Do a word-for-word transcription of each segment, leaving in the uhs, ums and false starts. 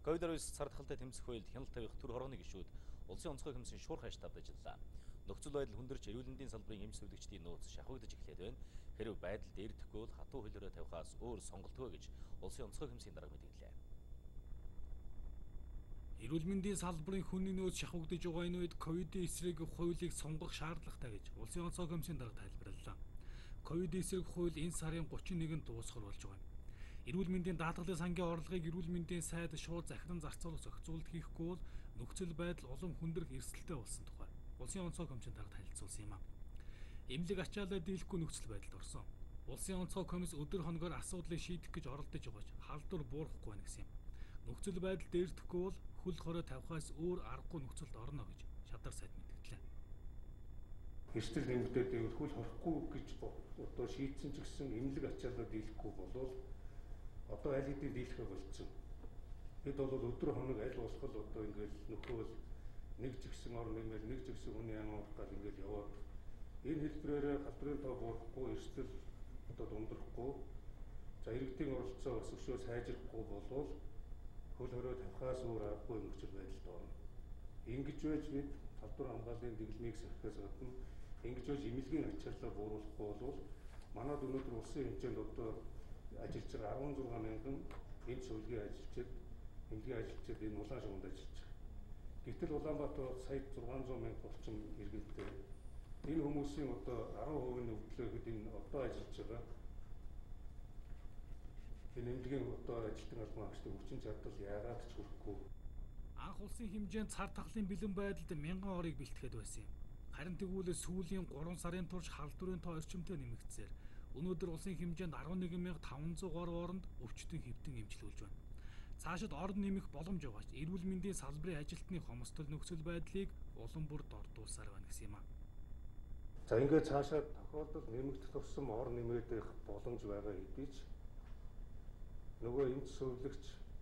ковид девятнадцать сар тахалтай тэмцэх хуульд хяналт тавих төр хорооны гишүүд улсын онцгой комиссийн шуурхай штабд ажиллалаа. Нөхцөл байдал хүндэрч эрүүл мэндийн салбарын эмч зөвлөгчдийн нууц шахагдж эхлээд байна. Хэрв байдал дээрдэхгүй бол хатуу хөлөөрөө тавихаас өөр сонголтгүй гэж улсын онцгой комиссийн дарга мэдгэлээ. Эрүүл мэндийн салбарын хүний нөөц шахагдж байгаа энэ үед ковидын эсрэг хуулийг сонгох шаардлагатай гэж улсын онцгой комиссийн дарга тайлбарллаа. Ковидын эсрэг хууль энэ сарын гучин нэгнд дуусгар болж байгаа юм. Эрүүл мэндийн даатгалын сангийн орлогыг эрүүл мэндийн сайд шууд захиран зарцуулах зохицуулалт хийхгүй бол нөхцөл байдал улам хүндрэх эрсдэлтэй болсон тухай улсын онцгой комиссийн дарга танилцуулсан юм а. Эмнэлэг ачаалал дийлэхгүй нөхцөл байдалд орсон. Улсын онцгой комисс өдөр хоногоор асуудлыг шийдэх гэж оролдож байгаач халдвар буурахгүй байна гэсэн юм. Нөхцөл байдал дээрдэхгүй бол хөл хорой тавихаас өөр аргагүй нөхцөлд орно гэж шадар сайд мэдгдлээ. Эрсдэл нэмэгдээд байвал хөл хорохгүй гэж одоо шийдсэн ч гэсэн эмнэлэг ачаалал дийлэхгүй болвол одоо аль хэдийн дийлэхэ болцсон. Бид бол өдөр хоног аль болох л одоо ингээл нөхөөл нэг жигсэн ор нэмэл нэг жигсэн хүний амрах гал ингээл яваад энэ хэлбэрээр халдварын тоо буурахгүй эрсдэл одоо дундрахгүй за иргэдийн оролцоо бас өшөө сайжрахгүй болвол хөл хорой тавихаас өөр аргагүй нөхцөл байдалд орно. Ингэж байж бид халдвар хамгааллын дэглэмийг сахихаас гадна ингэж байж эмнэлгийн ачааллаа бууруулахгүй бол манайд өнөөдөр улсын хэмжээнд одоо ажиллаж байгаа арван зургаан мянган энэ зөвлөгийн ажилчид эмнэлгийн ажилчид энэ улаан шугамд ажиллаж байгаа. Гэвтэл Улаанбаатар сая зургаан зуун мянга орчим иргэнтэй энэ хүмүүсийн одоо арван хувийн өвдлөөд энэ одоо ажиллаж байгаа энэ эмнэлгийн одоо ажилтан албан хаагчдын хүчин чадал яагаад ч хүрэхгүй. Анх улсын хэмжээнд цар тахлын бэлэн байдалд мянган орыг бэлтгэхэд байсан юм. Харин тэгвэл сүүлийн гурван сарын турш халдварын тоо орчимтой нэмэгдсээр өнөөдөр улсын хэмжээнд арван нэгэн мянга таван зуун гаруй оронд өвчтөн хэвтэн эмчилүүлж байна. Цаашид орон нэмэх боломж байгаач эрүүл мэндийн салбарын ажилтны хомсдол нөхцөл байдлыг улам бүр дордуулсаар байна гэсэн юм а. За ингээд цаашаа тохиолдол нэмэгдэх тусам ор нэмээд их боломж байгаа хэдий ч нөгөө эмч зөвлөгч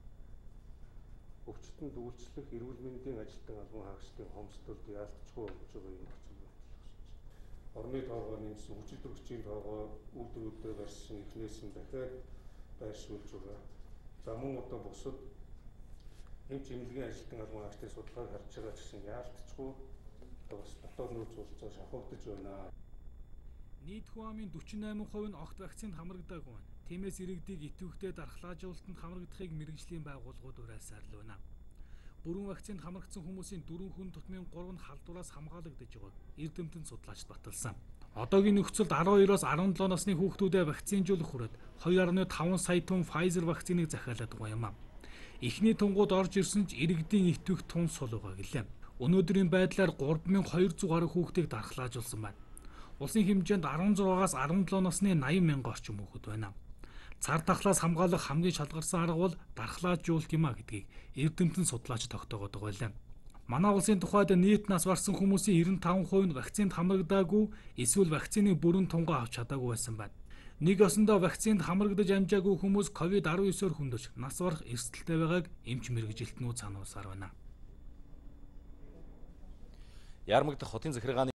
өвчтөнд үйлчлэх эрүүл мэндийн ажилтан албан хаагчдын хомсдолд яалтчгүй болж байгаа юм нөхцөл байдал байна. Орны тоогоо нэмсэн, хүчил төрөгчийн тоогоо үйлдвэрүүдэд барьсан эхнээс нь дахиад байршуулж байгаа. За мөн одоо бусад эмч эмнэлгийн ажилтан албан хаагчдын судалгааг харж байгаа ч гэсэн яалтчгүй бас дотоод нөөц уулзаа шахагдж байна. Нийт хүн амын дөрвөн и восемь хувь нь огт вакцинд хамрагдаагүй байна. Тиймээс иргэдийг итвэхтэй дархлаажуулалтанд хамрагдахыг мэргэжлийн байгууллагууд уриалсаар л байна. Бүрэн вакцинд хамрагдсан хүмүүсийн дөрвөн хүн тутмын гурав нь халдвараас хамгаалагдаж байгааг эрдэмтэн судлаач баталсан. Одоогийн нөхцөлд арван хоёроос арван долоо насны хүүхдүүдэд вакцинжуулах хүрээд two point five сая тонн Pfizer вакциныг захиалаад байгаа юм а. Эхний тунгууд орж ирсэн ч иргэдийн итвэх тун сул байгаа гэлээ. Өнөөдрийн байдлаар гурван мянган хоёр зуун гаруй хүүхдийг дархлаажуулсан байна. Улсын хэмжээнд арван зургаас арван долоо насны восемь мянган орчим хүүхэд байна. Цар тахлаас хамгаалах хамгийн шалгарсан арга бол дархлаажуулалт юм а гэдгийг эрдэмтэн судлаач тогтоогод байгаа байлаа. Манай улсын тухайд нийт нас барсан хүмүүсийн девяносто пять хувь нь вакцинд хамрагдаагүй эсвэл вакцины бүрэн тунгаа авч чадаагүй байсан байна. Нэг осондоо вакцинд хамрагдаж амжаагүй хүмүүс ковид девятнадцать-оор хүндэж нас барах эрсдэлтэй байгааг эмч мэргэжилтнүүд сануулсаар байна. Ярмагдах хотын захиргааны